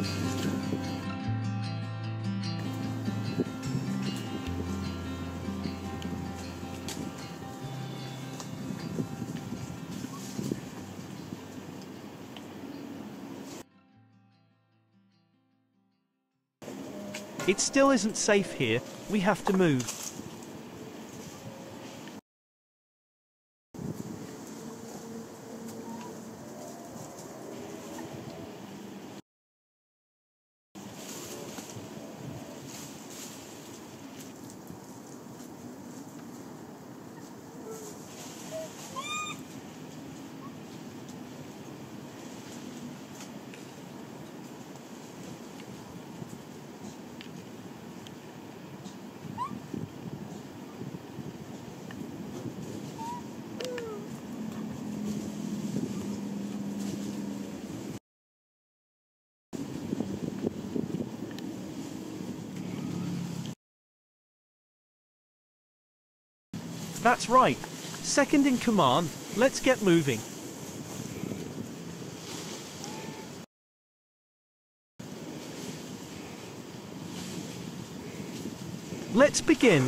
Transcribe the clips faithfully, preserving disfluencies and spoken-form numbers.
It still isn't safe here. We have to move. That's right. Second in command. Let's get moving. Let's begin.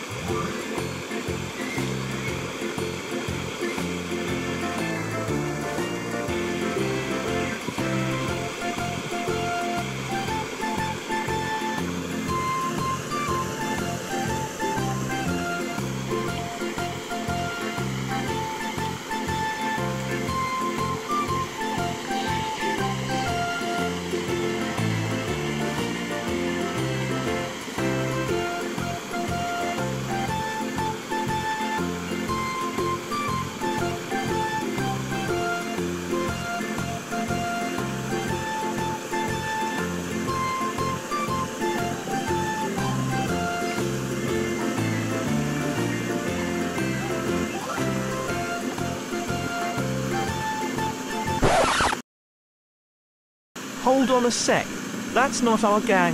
Hold on a sec. That's not our gang.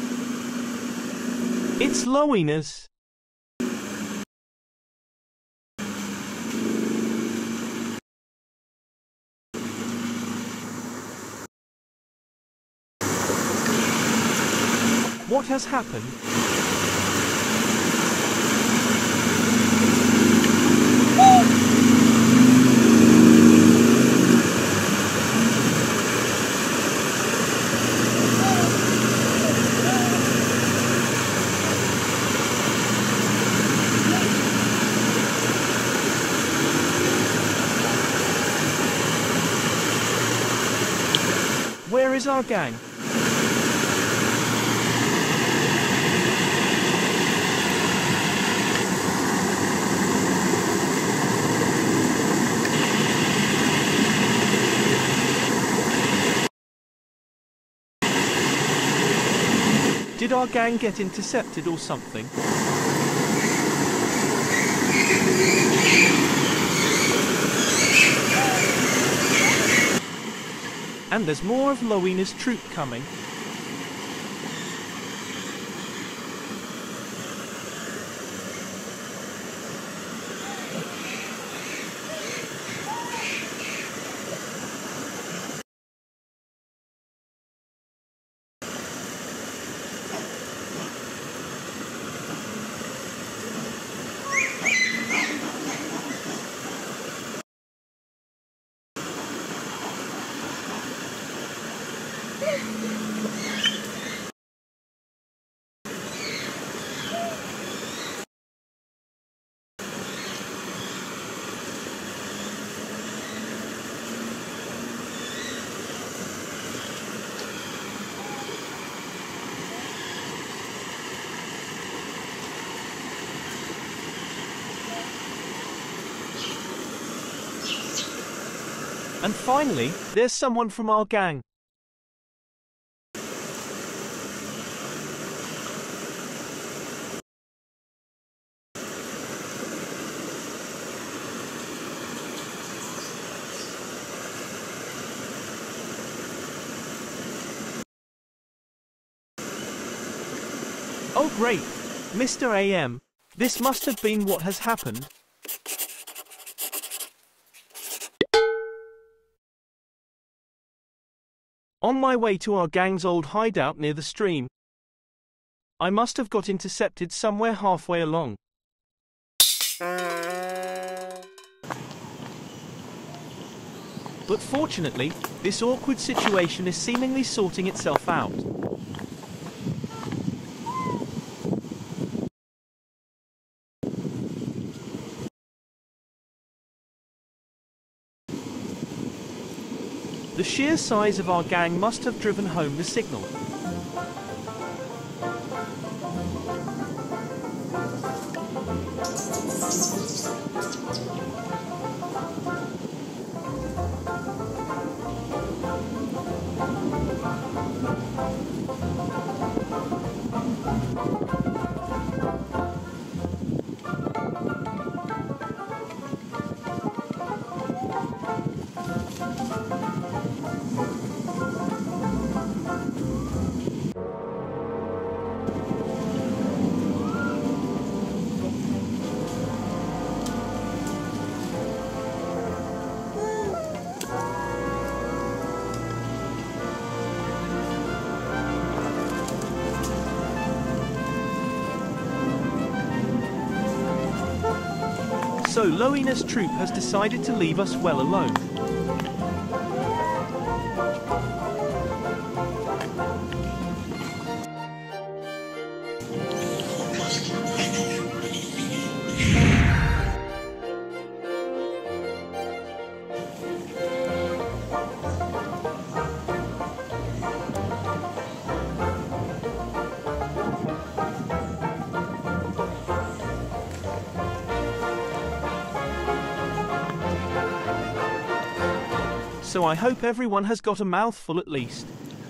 It's Lowiness. What has happened? Where is our gang? Did our gang get intercepted or something? And there's more of Lowiness' troop coming. And finally, there's someone from our gang. Oh great, Mister A M, this must have been what has happened. On my way to our gang's old hideout near the stream. I must have got intercepted somewhere halfway along. But fortunately, this awkward situation is seemingly sorting itself out. The sheer size of our gang must have driven home the signal. So Lowina's troop has decided to leave us well alone. So I hope everyone has got a mouthful at least.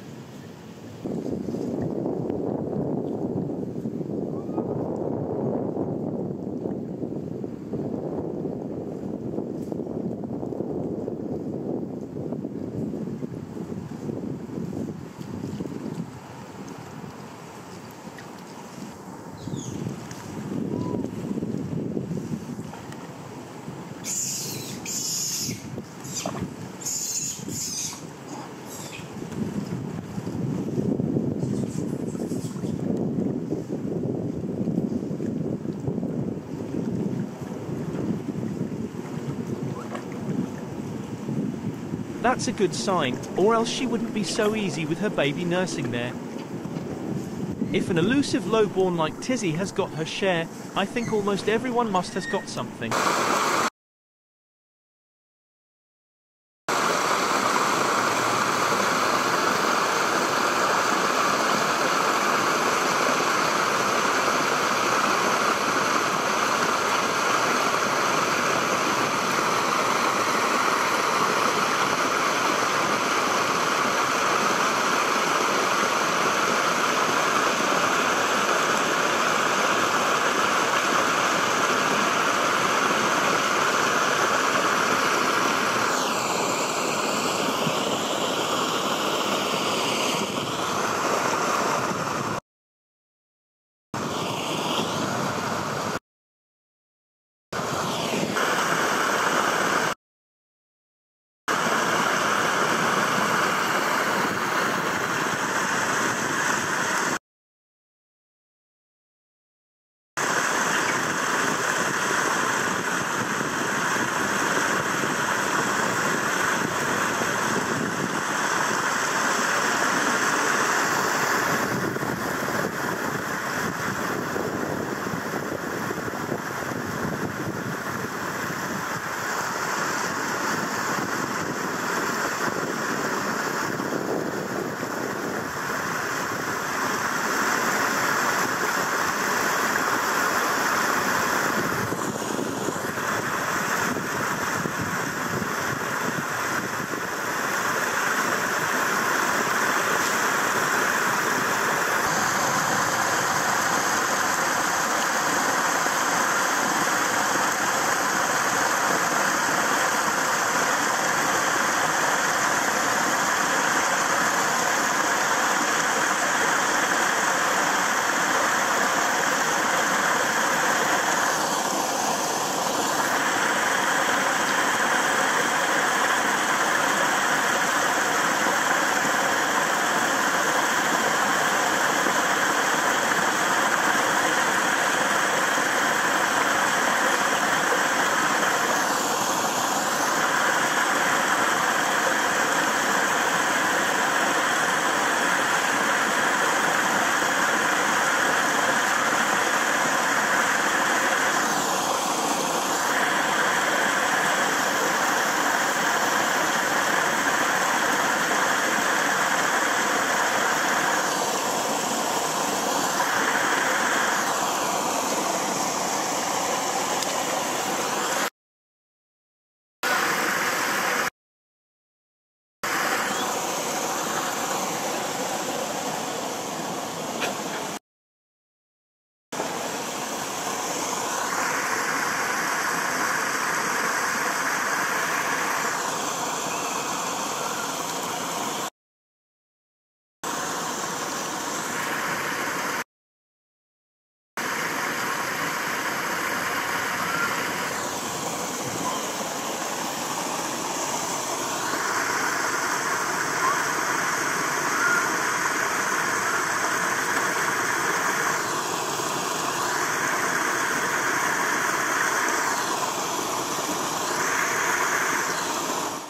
That's a good sign, or else she wouldn't be so easy with her baby nursing there. If an elusive lowborn like Tizzy has got her share, I think almost everyone must has got something.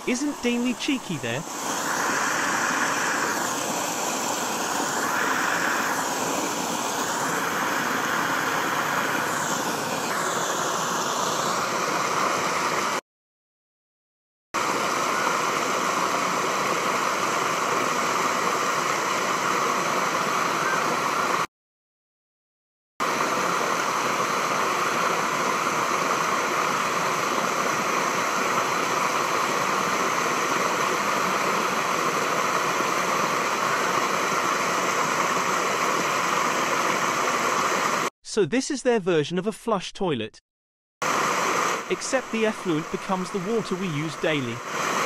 Isn't Désiréy cheeky there? So this is their version of a flush toilet. Except the effluent becomes the water we use daily.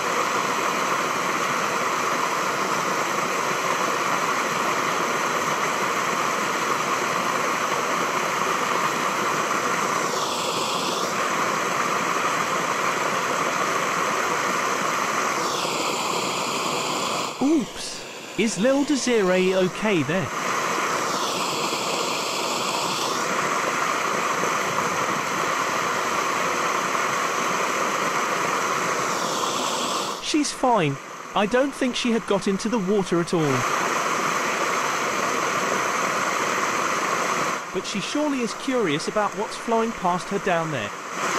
Oops! Is Lil Désiréy okay there? She's fine. I don't think she had got into the water at all. But she surely is curious about what's flowing past her down there.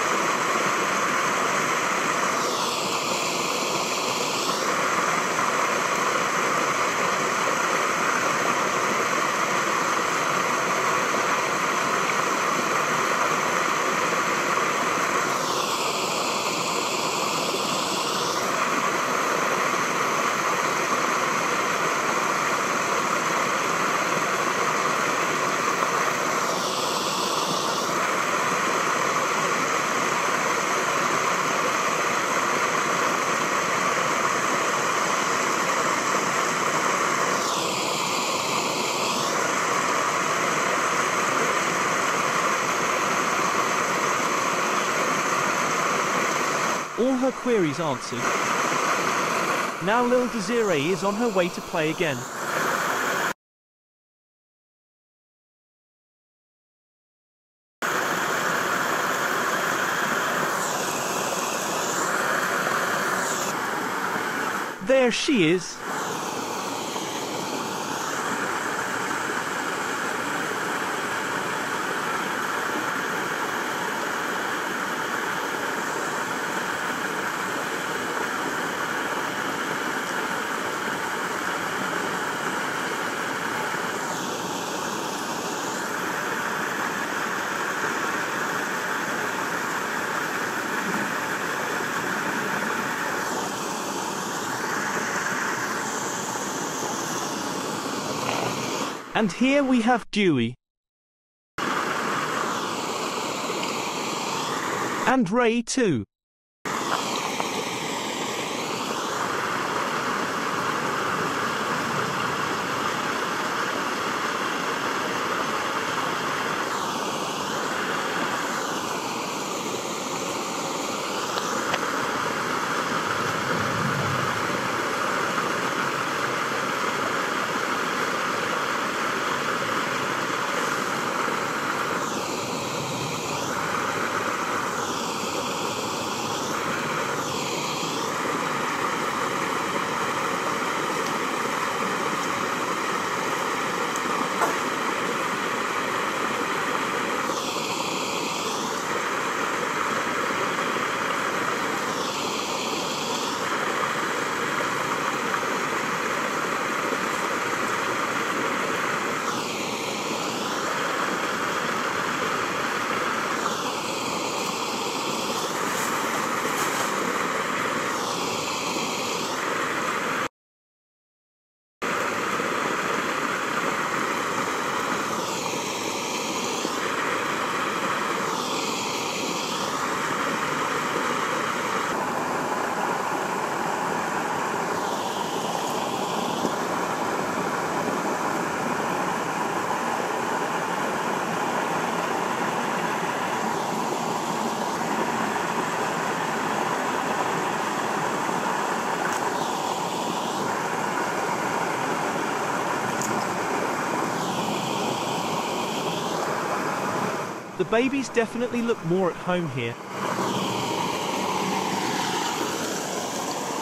All her queries answered. Now Lil Désiréy is on her way to play again. There she is. And here we have Dewey. And Ray too. The babies definitely look more at home here.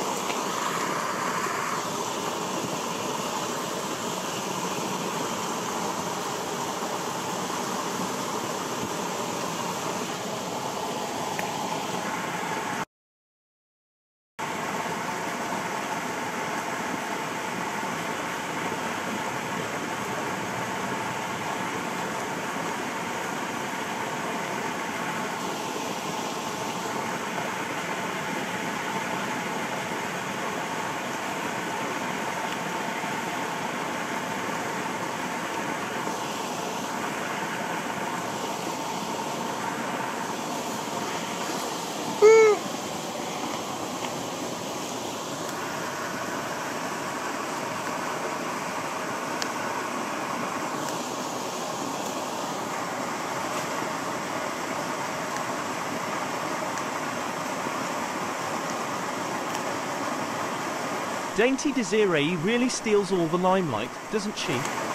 Dainty Désiréy really steals all the limelight, doesn't she?